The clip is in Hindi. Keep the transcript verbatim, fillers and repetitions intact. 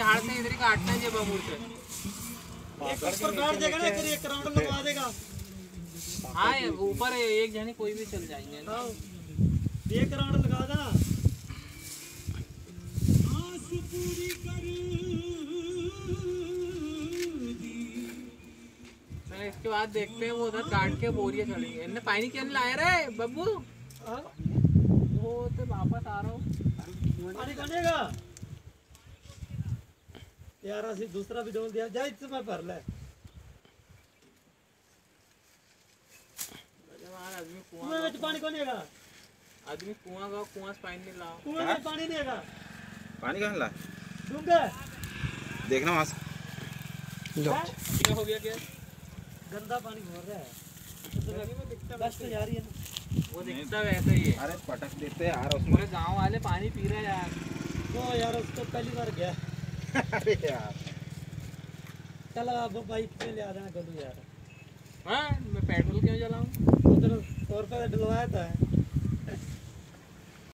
झाड़ से इधर ही काटते हैं ये बबूर से। एक ऊपर काट देगा ना, फिर एक राउंड लगवा देगा। हाँ ऊपर एक जने कोई भी चल जाएंगे ना, एक राउंड लगा देना। इसके बाद देखते हैं वो उधर काट के बोरिया चढ़ेंगे। इनने पानी क्या लाया रे बब्बू? वो तो वापस आ रहा हूँ। पानी बनेगा यार, असि दूसरा भी डोल दिया जा, इसमें भर ले। आदमी कुआं में पानी कौन है? आदमी कुआं का कुआं से पानी नहीं ला। कुआं में पानी नहीं है। पानी कहाँ ला? डूंगा देखना वहाँ से। क्या हो गया? क्या गंदा पानी भर रहा है, बस तो जा रही है ना। वो दिखता वैसे ही है। अरे पटक देते यार उसमें। पूरे गांव वाले पानी पी रहे हैं यार। तो यार उसको पहली बार गया। अरे यार चल अब बाइक पे ले आ जाना कल यार। हाँ मैं पेट्रोल क्यों जलाऊं? उधर सौ रुपये डलवाया था।